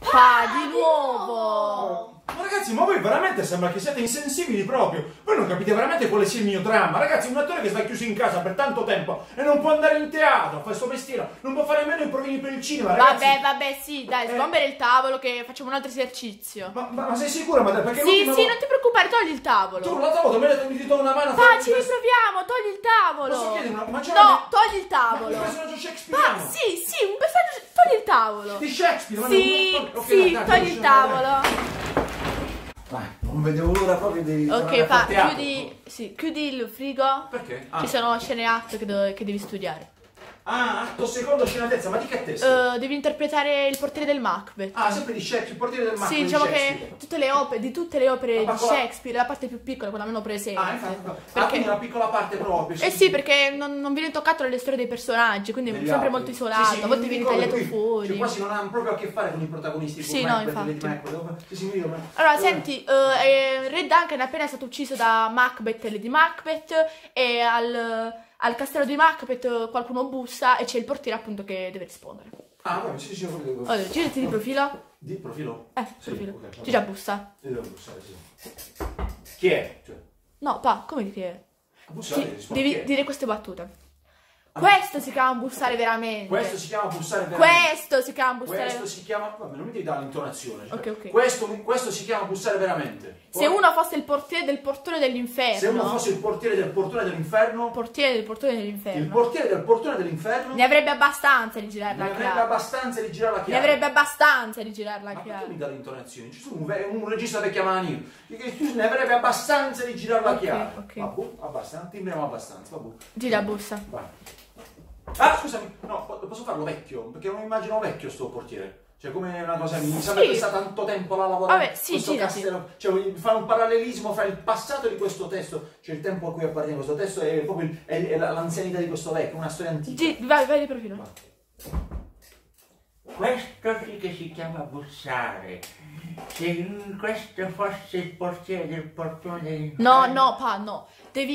Pa, di nuovo! Ma ragazzi, ma voi veramente sembra che siete insensibili proprio. Voi non capite veramente quale sia il mio dramma. Ragazzi, un attore che sta chiuso in casa per tanto tempo e non può andare in teatro, fa il suo mestiere, non può fare nemmeno i provini per il cinema, ragazzi. Vabbè, sì, dai, sgombere il tavolo che facciamo un altro esercizio. Ma sei sicura, madre? Perché Sì, non ti preoccupare, togli il tavolo. Tu l'altra volta mi hai dato una mano a Pa, ci riproviamo, togli il tavolo. Posso chiedere una... No, togli il tavolo. Un personaggio shakespeariano. Pa, sì, un personaggio... Togli il tavolo. Di Shakespeare? Sì, togli il tavolo. Non vedevo l'ora proprio di... Ok, Pa, chiudi il frigo. Perché? Ci sono scene atto che devi studiare. Ah, atto secondo, scena terza, ma di che testo? Devi interpretare il portiere del Macbeth. Ah, sempre di Shakespeare, il portiere del Macbeth. Sì, diciamo che di tutte le opere di Shakespeare, la parte più piccola, quella meno presente. Ah, infatti, quindi una piccola parte proprio. Eh sì, perché non viene toccato nelle storie dei personaggi, quindi è sempre molto isolato, a volte viene tagliato fuori. Cioè, quasi non hanno proprio a che fare con i protagonisti. Sì, no, infatti. Macbeth. Allora, senti, Re Duncan è appena stato ucciso da Macbeth e Lady Macbeth, e al castello di Macbeth qualcuno bussa e c'è il portiere appunto che deve rispondere. Ah, vabbè, sì. Allora, girati di profilo. Di profilo? Sì, profilo. Okay, Ci già bussa. Devo bussare, sì. Chi è? Cioè, No, Pa, come che è? bussare, Devi dire queste battute. Questo si chiama bussare veramente. Questo si chiama bussare veramente. Questo si chiama bussare. Questo si chiama... Vabbè, non mi devi dare l'intonazione. Cioè, Ok. Questo si chiama bussare veramente. Se uno fosse il portiere del portone dell'inferno. Se uno fosse il portiere del portone dell'inferno. Portiere del portone dell'inferno. Il portiere del portone dell'inferno. Ne avrebbe abbastanza di girare la chiave. Ne avrebbe abbastanza di girare la chiave. Ne avrebbe abbastanza di girare la chiave. Ma perché mi dà l'intonazione? Ci sono un regista da chiamare io. Ne avrebbe abbastanza di girare la chiave. Ok. Vabbè, abbastanza. Timbriamo abbastanza. Vabbè. Gira bussa. Vai. Ah, scusami, no, posso farlo vecchio? Perché non immagino vecchio sto portiere. Cioè, come una cosa, mi sembra che sta tanto tempo là a lavorare. Vabbè, sì, questo castello. Cioè, voglio fare un parallelismo fra il passato di questo testo, cioè il tempo a cui appartiene questo testo, e proprio l'anzianità di questo vecchio, una storia antica. Vai di profilo. Questo sì che si chiama bussare. Se questo fosse il portiere del portone dell'inferno... No, Pa, no.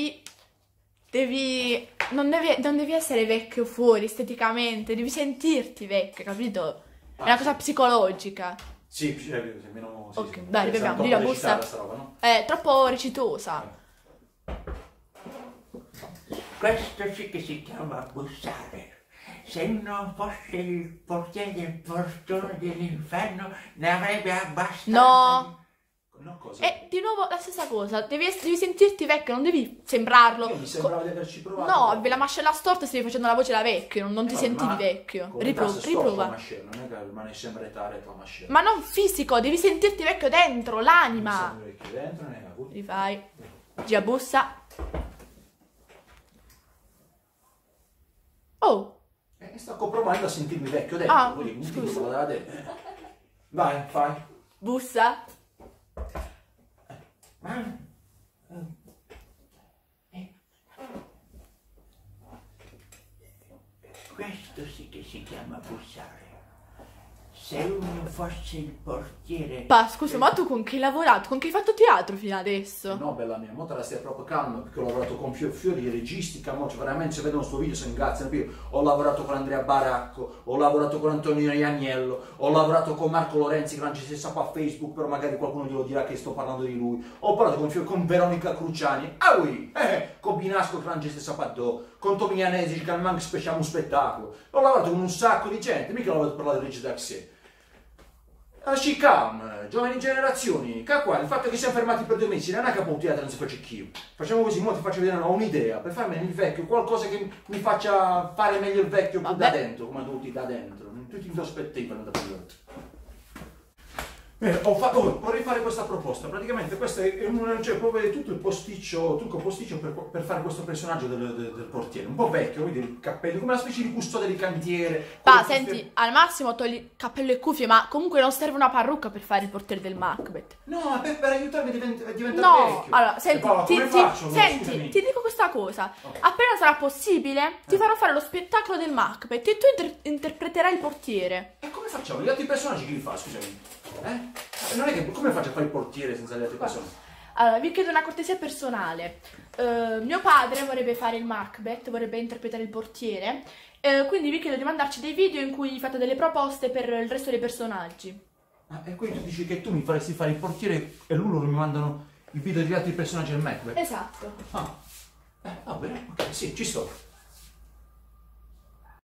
Non devi essere vecchio fuori esteticamente, devi sentirti vecchio, capito? È una cosa psicologica. Sì, meno... Sì, ok, dai, riproviamo, la bussa. Roba, no? È troppo recitosa. Questo sì che si chiama bussare. Se non fosse il portiere del portone dell'inferno, ne avrebbe abbastanza... No! No, cosa? E di nuovo la stessa cosa, devi sentirti vecchio, non devi sembrarlo. Mi sembrava di averci provato. No, avevi la mascella storta e stavi facendo la voce da vecchio, non ti sentivi vecchio. Riprova. Non è che rimane sempre retare tua mascella. Ma non fisico, devi sentirti vecchio dentro, l'anima. Vecchio dentro, non è una cosa. Rifai. Gira bussa. Oh. Sto provando a sentirmi vecchio dentro. Ah, quindi scusa. Vai, fai. Bussa. Questo sì che si chiama bussare. Se uno fosse il portiere... Pa, scusa, ma tu con chi hai lavorato? Con chi hai fatto teatro fino adesso? No, bella mia, mo te la stai proprio calma, perché ho lavorato con fiori, registi, cioè veramente se vedono sto video si ingazzano. Ho lavorato con Andrea Baracco, ho lavorato con Antonio Ianiello, ho lavorato con Marco Lorenzi, che non ci si sa qua a Facebook, però magari qualcuno glielo dirà che sto parlando di lui. Ho parlato con Veronica Cruciani, con Binasco, che non ci si sa con Tomi Anesi, che manca speciamo un spettacolo. Ho lavorato con un sacco di gente, mica ho lavorato per la regista da sé. Scicam, giovani generazioni, qua, il fatto che siamo fermati per 2 mesi non è che un teatro non si faccia più. Facciamo così, mo ti faccio vedere un'idea, per farmi il vecchio, qualcosa che mi faccia fare meglio il vecchio da dentro, come tutti da dentro, tutti in prospettiva, non da fuori. Vorrei fare questa proposta, praticamente questo è proprio tutto il trucco posticcio per fare questo personaggio del portiere, un po' vecchio, vedi il cappello, come una specie di custode di cantiere. Pa, senti, al massimo togli cappello e cuffie, ma comunque non serve una parrucca per fare il portiere del Macbeth. No, per aiutarmi a diventare vecchio. No, allora, senti, ti ti dico questa cosa, appena sarà possibile ti farò fare lo spettacolo del Macbeth e tu interpreterai il portiere. E come facciamo? Gli altri personaggi chi li fa, scusami? Non è che come faccio a fare il portiere senza le altre persone? Allora, vi chiedo una cortesia personale. Mio padre vorrebbe fare il Macbeth, vorrebbe interpretare il portiere, quindi vi chiedo di mandarci dei video in cui fate delle proposte per il resto dei personaggi. E quindi tu dici che tu mi faresti fare il portiere e loro mi mandano i video degli altri personaggi del Macbeth? Esatto. Ah, va bene, ok, sì, ci sto.